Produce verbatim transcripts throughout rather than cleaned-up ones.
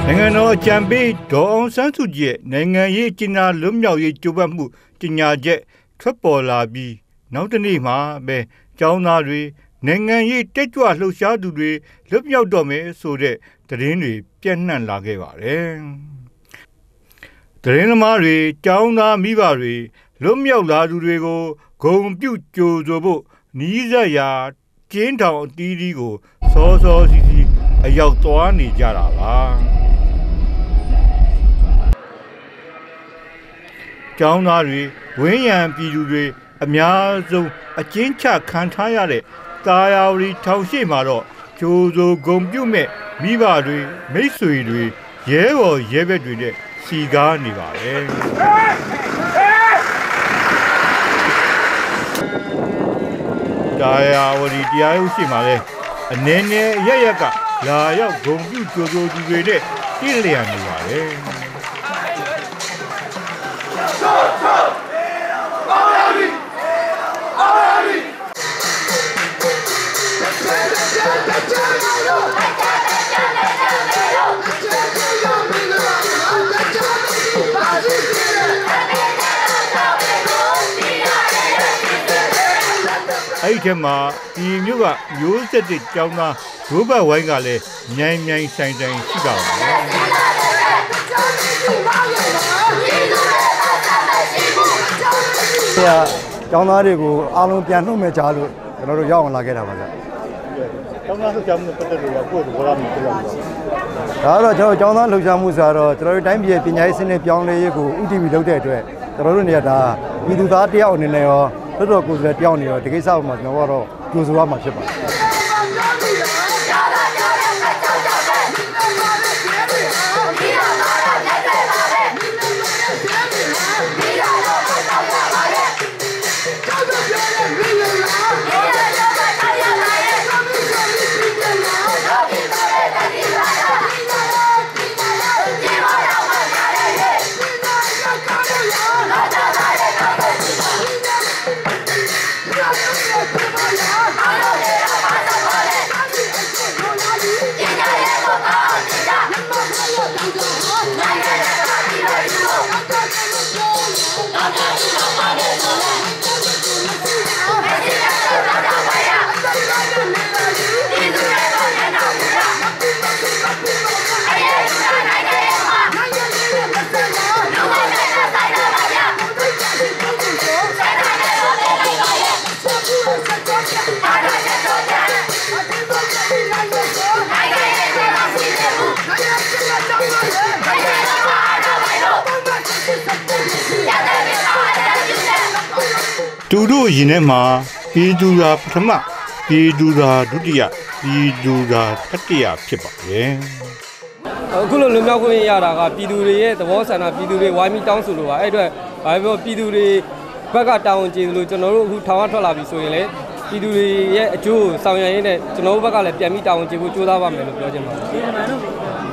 နိုင်ငံတော်အကြံပေးဒေါ်အောင်ဆန်းစုကြည်နိုင်ငံရေးကျင်းပလွတ်မြောက်ရေးကြိုးပမ်းမှုကြီးညာချက်ထွက်ပေါ်လာပြီးနောက်တနေ့မှာပဲကျောင်းသားတွေနိုင်ငံရေးတက်ကြွလှုပ်ရှားသူတွေလွတ်မြောက်တော့မယ်ဆိုတဲ့သတင်းတွေပြန့်နှံ့လာခဲ့ပါတယ်။သတင်းသမားတွေကျောင်းသားမိဘတွေလွတ်မြောက်လာသူတွေကိုဂုဏ်ပြုကြိုဆိုဖို့နီးစပ်ရာကျင်းထောင်အသီးသီးကိုစောစောစီးစီးအရောက်သွားနေကြတာပါ။ကျောင်းသားတွေဝင်းရံပြည်သူတွေအများဆုံးအကျဉ်းချခံထားရတဲ့တာယာဝတီထောင်ရှိမှာတော့ကျိုးစိုးဂုံပြုတ်မဲ့မိဘတွေမိတ်ဆွေတွေရဲဘော်ရဲဘက်တွေနဲ့စီကားနေပါတယ်တာယာဝတီတရားရုံးရှိမှာလဲအနေနဲ့ရရက်ကလာရောက်ဂုံပြုတ်ကျိုးစိုးသူတွေနဲ့ပြည့်လျံနေပါတယ်အဲ့ဒီမှာဒီမျိုးကမျိုးဆက်တဲ့ကျောင်းသားဒိုးဘတ်ဝိုင်းကလည်းမြိုင်မြိုင်ဆိုင်ဆိုင်ရှိတာပါ။ကျောင်းသားတွေကိုအားလုံးပြန်နှုတ်မဲ့ကြားလို့ကျွန်တော်တို့ရောက်အောင်လာခဲ့တာပါဗျ။ကျောင်းသားလှုပ်ရှားမှုပတ်သက်လို့ကိုယ့်ဘောရမှုပြောရအောင်။ဒါကတော့ကျွန်တော်ကျောင်းသားလှုပ်ရှားမှုဆိုတော့ကျွန်တော်တို့တိုင်းပြည်ပညာရေးစနစ်ပြောင်းလဲရေးကို ဦးတည်ပြီးလုပ်တဲ့အတွက်ကျွန်တော်တို့နေရာဒါပြည်သူသားတယောက်အနေနဲ့ရောတော်တော်ကိုယ်စားတယောက်နေရောဒီကိစ္စမှာကျွန်တော်ကတော့ကြိုးစားရမှာဖြစ်ပါတယ်သူတို့ယင်ထဲမှာပြည်သူရာပထမပြည်သူရာဒုတိယပြည်သူရာတတိယဖြစ်ပါတယ်အခုလိုလွန်မြောက်ခွင့်ရတာကပြည်သူတွေရဲ့သဘောဆန္ဒပြည်သူတွေဝိုင်းပြီးတောင်းဆိုလို့ပါအဲ့အတွက်ဘာပြောပြည်သူတွေဘက်ကတောင်းကြည့်လို့ကျွန်တော်တို့အခုထောင်ရထွက်လာပြီဆိုရင်လေပြည်သူတွေရဲ့အကျိုးဆောင်ရွက်ရင်းနဲ့ကျွန်တော်တို့ဘက်ကလည်းပြန်ပြီးတောင်းကြည့်ဖို့ကြိုးစားပါမယ်လို့ပြောချင်ပါတယ်ဒီမှာတော့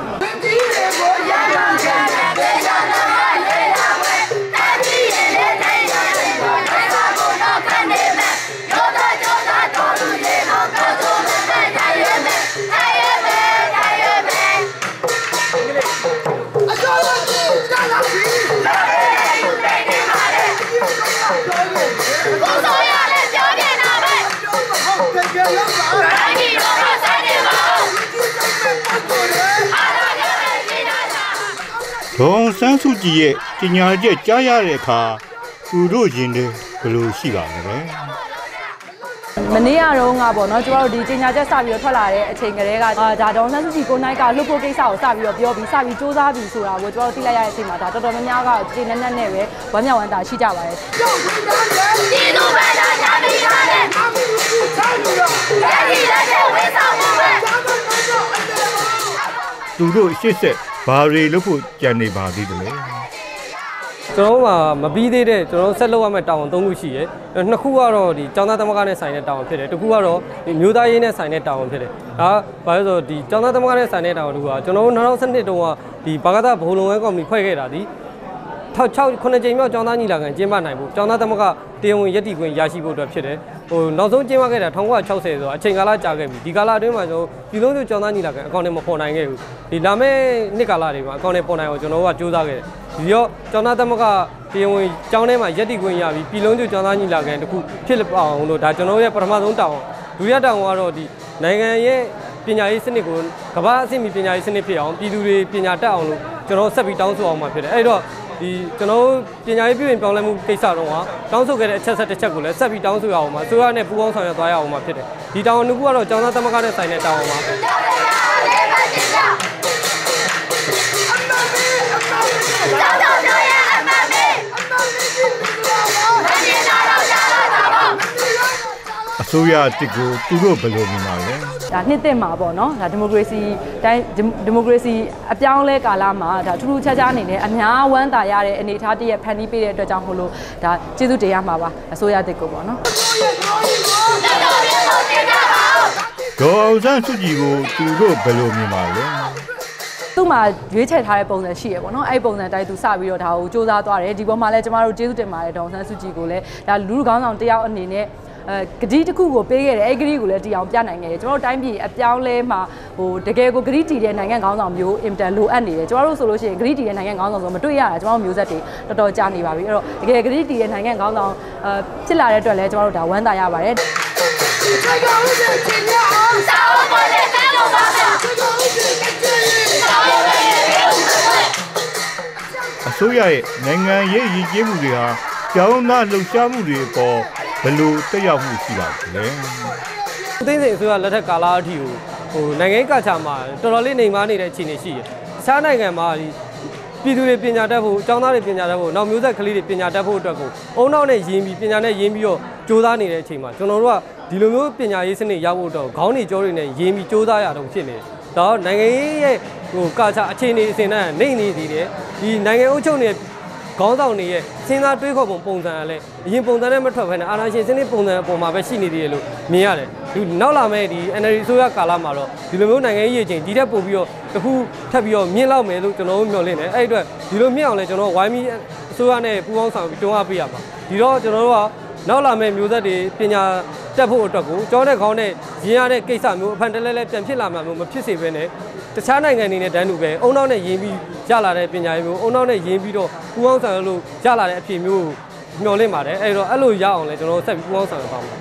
ဒေါ်ဆန်းစုကြည်ရဲ့ကြီးညာချက်ကြားရတဲ့အခါသူတို့ရင်ထဲဘယ်လိုရှိပါလဲမနေ့ကတော့ငါပေါ့နော်ကျမတို့ဒီကြီးညာချက်စပြီးတော့ထွက်လာတဲ့အချိန်ကလေးကဒါဒေါ်ဆန်းစုကြည်ကိုနိုင်ကလှုပ်ဖို့ကိစ္စကိုစပြီးတော့ပြောပြီးစပြီးစူးစမ်းပြီးဆိုတာကိုကျမတို့သိလိုက်ရတဲ့အချိန်မှာဒါတော်တော်များများကကျေနပ်နပ်နဲ့ပဲဝမ်းမြောက်ဝမ်းသာရှိကြပါတယ်ဒီလိုပဲဒါညာပြီးရတယ်သူတို့ရှစ်ဆက်ဘာတွေလုပ်ဖို့ကြံနေပါသေးတယ်လဲကျွန်တော်မှာမပြီးသေးတဲ့ကျွန်တော်ဆက်လုပ်ရမယ့်တာဝန်၃ခုရှိရယ်နှစ်ခုကတော့ဒီကျောင်းသားသမဂ္ဂနဲ့ဆိုင်တဲ့တာဝန်ဖြစ်တယ်တစ်ခုကတော့ဒီမျိုးသားရေးနဲ့ဆိုင်တဲ့တာဝန်ဖြစ်တယ်ဒါဘာလို့ဆိုဒီကျောင်းသားသမဂ္ဂနဲ့ဆိုင်တဲ့တာဝန်တို့ကကျွန်တော်တို့၂၀၁၂တုန်းကဒီဘာကသဘိုလ်လုံဝဲကော်မတီဖွဲ့ခဲ့တာဒီ၆ ခုနှစ်ကြိမ်မြောက်ကျောင်းသားညီလာခံကျင်းပနိုင်ဖို့ကျောင်းသားသမဂ္ဂတရားဝင်ရည်တည်ခွင့်ရရှိဖို့အတွက်ဖြစ်တယ်ဟိုနောက်ဆုံးကျင်းပခဲ့တာ၁၉၆၀ဆိုတော့အချိန်ကာလကြာခဲ့ပြီဒီကာလအတွင်းမှာကျွန်တော်ပြည်လုံးစုကျောင်းသားညီလာခံအကောင့်နဲ့မပေါ်နိုင်ခဲ့ဘူးဒီလာမယ့်နှစ်ကာလတွေမှာအကောင့်နဲ့ပေါ်နိုင်အောင်ကျွန်တော်တို့ကစူးစမ်းခဲ့တယ်ဒီတော့ကျောင်းသားသမဂ္ဂပြည်ဝင်ကျောင်းထဲမှာရက်တိခွင့်ရပြီးပြည်လုံးစုကျောင်းသားညီလာခံတစ်ခုဖြစ်အောင်လို့ဒါကျွန်တော်ရဲ့ပထမဆုံးတောင်းဒုတိယတောင်းကတော့ဒီနိုင်ငံရဲ့ပညာရေးစနစ်ကိုကမ္ဘာအဆင့်မီပညာရေးစနစ်ဖြစ်အောင်ပြည်သူတွေပညာတတ်အောင်လို့ကျွန်တော်ဆက်ပြီးတောင်းဆိုအောင်မှာဖြစ်တယ်အဲ့တော့ဒီကျွန်တော်ပညာရေးပြည်ဝင်ပြောင်းလဲမှုကိစ္စတော့ကတောင်းဆိုခဲ့တဲ့အချက်ဆက်တစ်ချက်ကိုလည်းဆက်ပြီးတောင်းဆိုရအောင်ပါဆိုရနဲ့ပူးပေါင်းဆောင်ရွက်သွားရအောင်မှာဖြစ်တယ်ဒီတောင်းအနုကူကတော့ကျောင်းသားသမဂ္ဂနဲ့ဆိုင်တဲ့တောင်းအောင်ပါအစိုးရတစ်ကိုသူတို့ဘယ်လိုမြင်ပါလဲဒါနှစ်သက်မှာပေါ့နော်ဒါဒီမိုကရေစီတိုင်းဒီမိုကရေစီအပြောင်းလဲကာလမှာဒါထူးထူးခြားခြားအနေနဲ့အများဝမ်းသာရတဲ့အနေအထားတည်းဖန်တီးပေးတဲ့အတွက်ကြောင့်မို့လို့ဒါကျေးဇူးတင်ရမှာပါအစိုးရတစ်ကိုပေါ့နော်ဒေါ်အောင်ဆန်းစုကြည်ကိုသူတို့ဘယ်လိုမြင်ပါလဲသူ့မှာရွေးချယ်ထားတဲ့ပုံစံရှိရပေါ့နော်အဲ့ပုံစံတိုင်းသူစပြီးတော့ဒါကိုစူးစမ်းသွားတယ်ဒီပေါ်မှာလည်းကျမတို့ကျေးဇူးတင်ပါတယ်ဒေါ်အောင်ဆန်းစုကြည်ကိုလည်းဒါလူလူကောင်းဆောင်တယောက်အနေနဲ့အဲဂရီတစ်ခုကိုပေးခဲ့တယ်အဲ့ဂရီကိုလည်းတရားပြနိုင်ခဲ့တယ်ကျွန်တော်တို့တိုင်းပြည်အပြောင်းလဲမှာဟိုတကယ်ကိုဂရီတီတဲ့နိုင်ငံခေါင်းဆောင်မျိုးအင်တန်လိုအပ်နေတယ်ကျွန်တော်တို့ဆိုလို့ရှိရင်ဂရီတီတဲ့နိုင်ငံခေါင်းဆောင်ဆိုမတွေ့ရတာကျွန်တော်တို့မျိုးဆက်တွေတော်တော်ကြာနေပါပြီအဲ့တော့တကယ်ဂရီတီတဲ့နိုင်ငံခေါင်းဆောင်အဲဖြစ်လာတဲ့အတွက်လည်းကျွန်တော်တို့ဒါဝမ်းသာရပါတယ်အစိုးရရဲ့နိုင်ငံရေးရည်ကြီးမှုတွေဟာကျောင်းသားလှုပ်ရှားမှုတွေပေါ်ဘယ်လိုတက်ရောက်မှုရှိပါလဲ။ဦးသိန်းစိန်အစိုးရလက်ထက်ကာလအထိကိုဟိုနိုင်ငံရေးကချာမှာတော်တော်လေးနေမားနေတဲ့အခြေအနေရှိတယ်။အခြားနိုင်ငံမှာဒီပြည်သူတွေပညာတတ်ဖို့ကျောင်းသားတွေပညာတတ်ဖို့နောက်မျိုးဆက်ကလေးတွေပညာတတ်ဖို့အတွက်ကိုအုံနောက်နဲ့ရင်းပြီးပညာနဲ့ရင်းပြီးတော့စူးစမ်းနေတဲ့အချိန်မှာကျွန်တော်တို့ကဒီလိုမျိုးပညာရေးစနစ်ရဖို့တော့ခေါင်းတွေကြောတွေနဲ့ရင်းပြီးစူးစမ်းရတော့ဖြစ်နေတယ်။ဒါတော့နိုင်ငံရေးရဲ့ဟိုကချာအခြေအနေအစဉ်နဲ့နေနေသေးတယ်။ဒီနိုင်ငံအုပ်ချုပ်နေတဲ့ခေါင်းဆောင်တွေရဲ့စဉ်းစားတွေးခေါ်ပုံပုံစံကလည်းအရင်ပုံစံနဲ့မထွက်ဘဲနဲ့အာဏာရှင်စနစ်ပုံစံအပေါ်မှာပဲရှိနေသေးတယ်လို့မြင်ရတယ်ဒီနောက်လာမဲ့ဒီ N L D အစိုးရကာလမှာတော့ဒီလိုမျိုးနိုင်ငံရေးအချိန်ဒီတက်ပို့ပြီးတော့တခုထပ်ပြီးတော့မြင့်လောက်မယ်လို့ကျွန်တော်တို့မျှော်လင့်တယ်အဲ့အတွက်ဒီလိုမြင့်အောင်လဲကျွန်တော်ဝိုင်းပြီးအစိုးရနဲ့ပူးပေါင်းဆောင်ပြီးတွန်းအားပေးရမှာဒီတော့ကျွန်တော်တို့ကနောက်လာမဲ့မျိုးဆက်တွေပညာတက်ဖို့အတွက်ကိုကျောင်းတဲ့ခေါင်းနဲ့ရင်းရတဲ့ကိစ္စမျိုးအဖန်တလဲလဲပြန်ဖြစ်လာမှာမျိုးမဖြစ်စေဘဲနဲ့တခြားနိုင်ငံတွေနဲ့တန်းတူပဲအုံနောက်နဲ့ရင်းပြီးရလာတဲ့ပညာရေးမျိုးအုံနောက်နဲ့ရင်းပြီးတော့ပူးပေါင်းဆောင်လို့ရလာတဲ့အဖြစ်မျိုးမျှော်လင့်ပါတယ်အဲ့တော့အဲ့လိုရအောင်လဲကျွန်တော်ဆက်ပြီးပူးပေါင်းဆောင်ရပါမယ်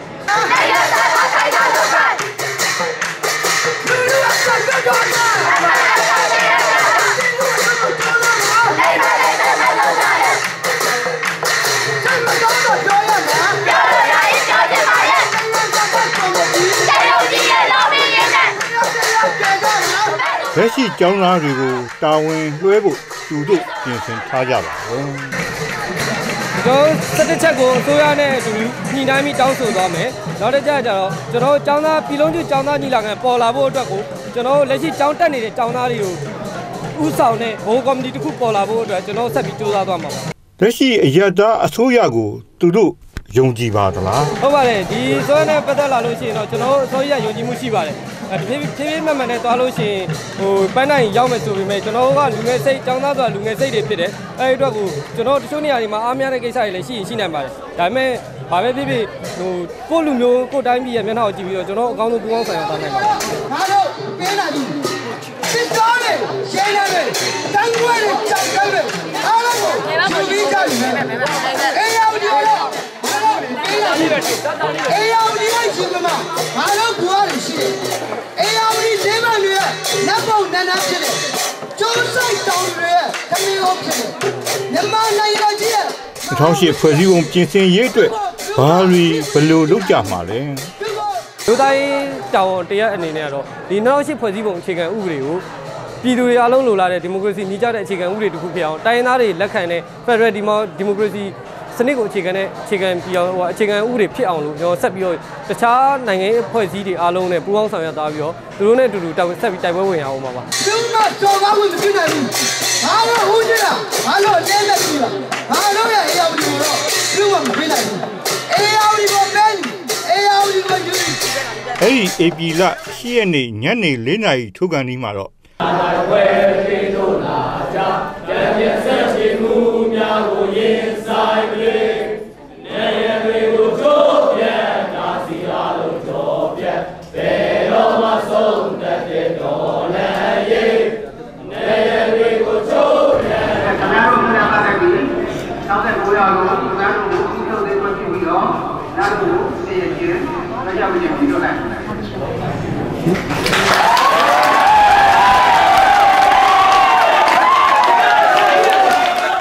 လက်ရှိကျောင်းသားတွေကိုတာဝန်လွှဲဖို့သူတို့ပြင်ဆင်ထားကြပါဦး။ကျွန်တော်စက်တစ်ချက်ကိုအစိုးရနဲ့အတူညှိနှိုင်းပြီးတောင်းဆိုသွားမယ်။နောက်တစ်ချက်ကျတော့ကျွန်တော်ကျောင်းသားပြည်လုံးကျွကျောင်းသားညီလာခံပေါ်လာဖို့အတွက်ကိုကျွန်တော်လက်ရှိကျောင်းတက်နေတဲ့ကျောင်းသားတွေကိုဥဆောင်တဲ့ဘိုးကော်မတီတစ်ခုပေါ်လာဖို့အတွက်ကျွန်တော်ဆက်ပြီးကြိုးစားသွားမှာပါ။လက်ရှိအရတာအစိုးရကိုသူတို့ယုံကြည်ပါသလား။ဟုတ်ပါတယ်ဒီအစိုးရနဲ့ပတ်သက်လာလို့ရှိရင်တော့ကျွန်တော်အစိုးရယုံကြည်မှုရှိပါတယ်။ဒီဖြည်းဖြည်းမှန်မှန်နဲ့သွားလို့ရှိရင်ဟိုပန်းနိုင်ရောက်မယ်ဆိုပေမဲ့ကျွန်တော်တို့ကလူငယ်စိတ်ចောင်းသားဆိုတာလူငယ်စိတ်တွေဖြစ်တယ်အဲဒီအတွက်ကိုကျွန်တော်တချို့နေရာတွေမှာအားများတဲ့ကိစ္စတွေလည်းရှိရင်ရှိနိုင်ပါတယ်ဒါပေမဲ့ဘာပဲဖြစ်ဖြစ်ဟိုကိုလူမျိုးကိုတိုင်းပြည်ရဲ့မျက်နှာကိုကြည့်ပြီးတော့ကျွန်တော်အကောင်းဆုံးပူးပေါင်းဆိုင်အောင်သွားနိုင်ပါတယ်ငါတို့ပေးလာပြီစစ်တော်နဲ့ရှင်းနေတယ်တန်းခွဲနဲ့ကြောက်တယ်အားလုံးကိုယူပြီးကြပြီအေးရောက်ဒီတော့အေးရောက်ဒီအေးရောက်ဒီရဲ့ရှင်မငါတို့ကူရတယ်ရှိတယ်အေးရောက်ဒီလေးမတွေနတ်ပုံနန်းနန်းဖြစ်တယ်ကျိုးဆိုင်တောင်းတွေခမင်းဟုတ်ဖြစ်တယ်မြန်မာနိုင်ငံကြီးရဲ့၂၀၀၈ဖွဲ့စည်းပုံပြင်ဆင်ရေးအတွက်ဘာတွေဘယ်လိုလုပ်ကြမှာလဲလူတိုင်းတောင်းတရအနေနဲ့ကတော့ဒီ၂၀၀၈ဖွဲ့စည်းပုံအခြေခံဥပဒေကိုပြည်သူတွေအလုံးလိုလားတဲ့ဒီမိုကရေစီညီကျတဲ့အခြေခံဥပဒေတစ်ခုဖြစ်အောင်တိုင်းရင်းသားတွေလက်ခံတဲ့ Federal ဒီမိုကရေစီစနစ်ကိုအခြေခံတဲ့အခြေခံပြောင်းဟိုအခြေခံဥပဒေဖြစ်အောင်လို့ကျွန်တော်ဆက်ပြီးတော့တခြားနိုင်ငံရေးအဖွဲ့အစည်းတွေအားလုံးနဲ့ပူးပေါင်းဆောင်ရွက်သားပြီးတော့သူတို့နဲ့အတူတူတိုက်ပွဲဆက်ပြီးတိုက်ပွဲဝင်ရအောင်ပါပါ။သူကကြော်ကားဝင်မဖြစ်နိုင်ဘူး။ဘာလို့ဟိုးကြလား။ဘာလို့လဲလက်ကြည့်လား။ဘာလို့ရဲ့အေးအောင်ဒီကိုတော့သူကမဖြစ်နိုင်ဘူး။အေးအောင်ဒီကိုပဲအေးအောင်ဒီကိုယူ။အဲ့ဒီ A P လ၈ရက်နေ့ညနေ၄နာရီထုတ်ကန်ဒီမှာတော့ဝဲပြေတို့လာကြကြံပြည့်ဆက်ချင်မှုများကိုရင်ဆိုင်ကလေးနေရတွေကိုကြိုးပြတာ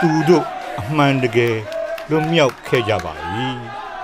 သူတို့အမှန်တကယ်လွတ်မြောက်ခဲ့ကြပါ၏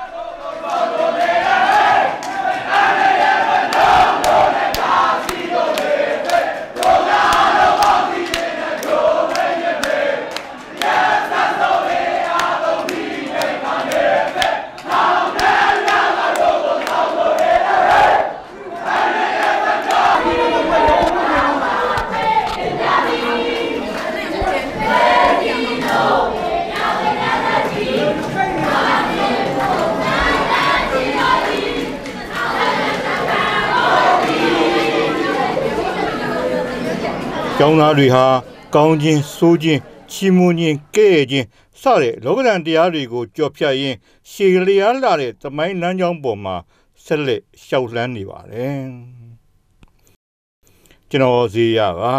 ကျောင်းသားတွေဟာကောင်းခြင်းဆိုးခြင်းချီးမွမ်းခြင်းကဲ့ရဲ့ခြင်းစတဲ့လောကဓာတ်တရားတွေကိုကြော်ဖြတ်ရင်းရှေလျားလာတဲ့သမိုင်းလမ်းကြောင်းပေါ်မှာဆက်လက်ရှောက်လှမ်းနေပါတယ်ကျွန်တော်ဇေယျပါ